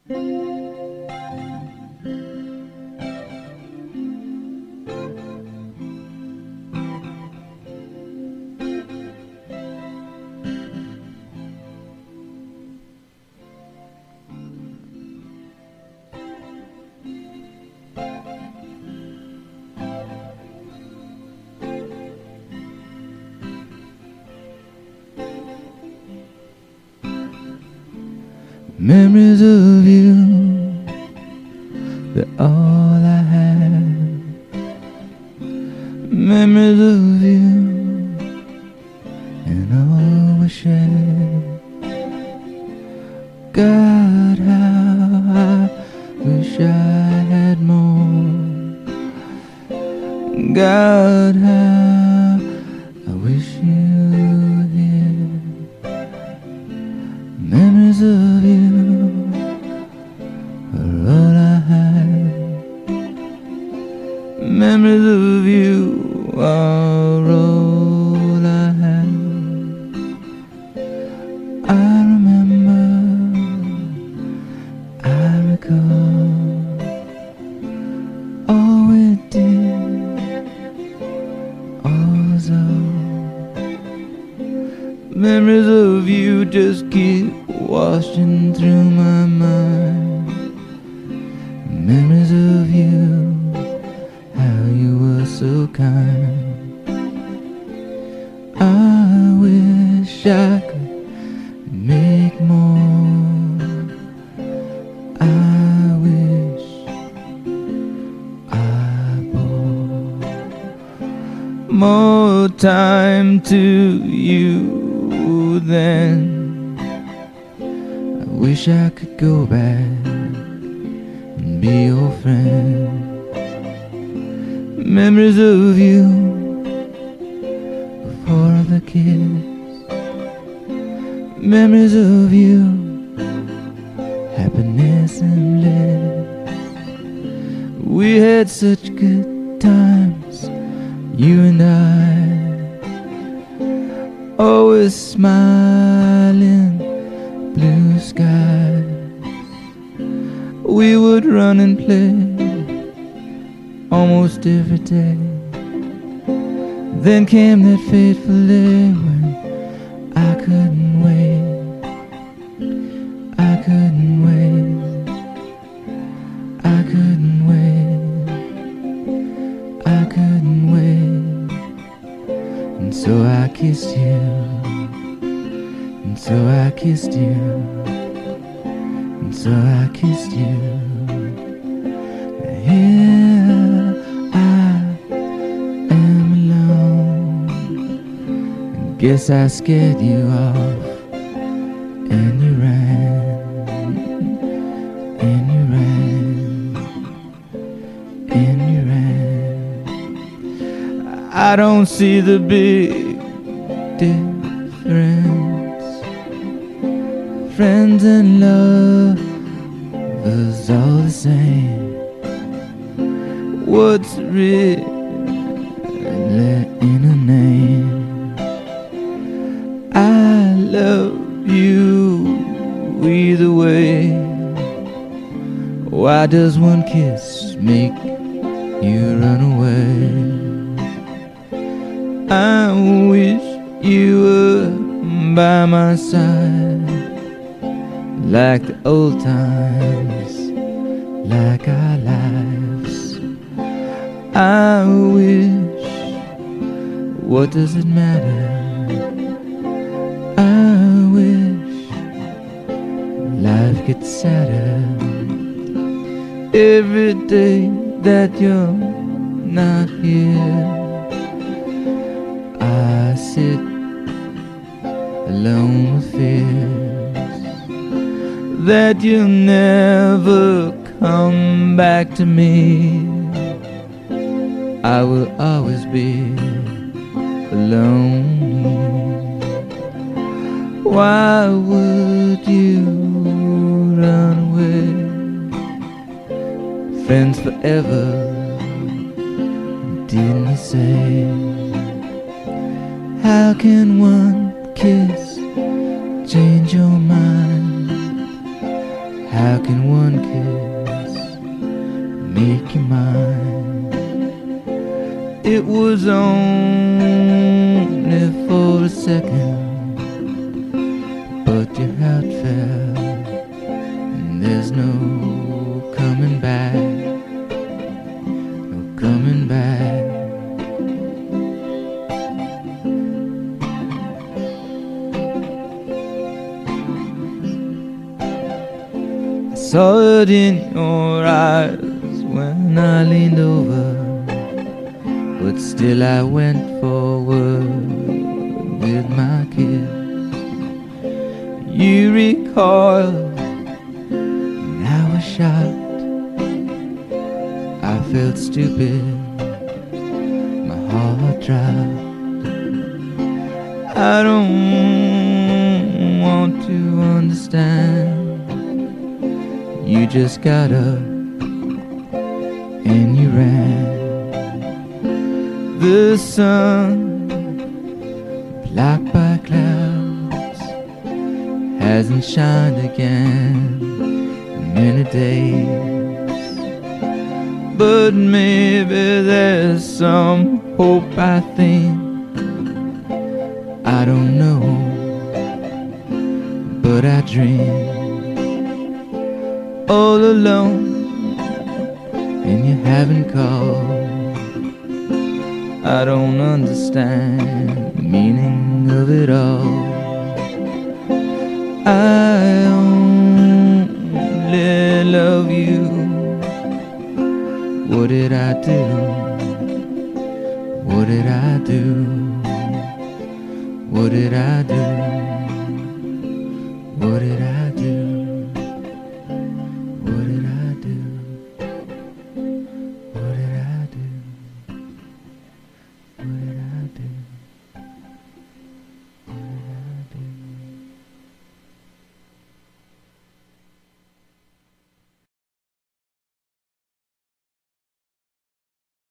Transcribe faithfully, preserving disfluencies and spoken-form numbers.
Memories of you, they're all I have. Memories of you, and all we share. God, how I wish I had more. God, how I wish you were here. Memories of you are all I have. Memories of you are all I have. I remember, I recall all we did, all was all. Memories of you just keep washing through my mind. Memories of you, how you were so kind. I wish I could make more. I wish I brought more time to you then. I wish I could go back and be your friend. Memories of you before the kiss. Memories of you, happiness and bliss. We had such good times, you and I, always smiling, blue skies. We would run and play almost every day. Then came that fateful day when I couldn't wait. I couldn't wait. I couldn't wait. I couldn't wait. And so I kissed you. And so I kissed you. And so I kissed you. Here I am alone. And guess I scared you off. And you ran. And you ran. And you ran. I don't see the big difference. Friends and lovers all the same. What's written in a name? I love you either way. Why does one kiss make you run away? I wish you were by my side, like the old times, like our lives. I wish, what does it matter? I wish life gets sadder every day that you're not here. I sit alone with fears that you'll never come back to me. I will always be alone. Why would you run away? Friends forever, didn't you say? How can one kiss change your mind? How How can one kiss make you mine? It was only for a second, but your heart fell, and there's no coming back, no coming back. I saw it in your eyes when I leaned over, but still I went forward with my kiss. You recoiled, and I was shocked. I felt stupid, my heart dropped. I don't want to understand. You just got up and you ran. The sun, blocked by clouds, hasn't shined again in many days. But maybe there's some hope, I think. I don't know, but I dream all alone, and you haven't called. I don't understand the meaning of it all. I only love you. What did I do? What did I do? What did I do?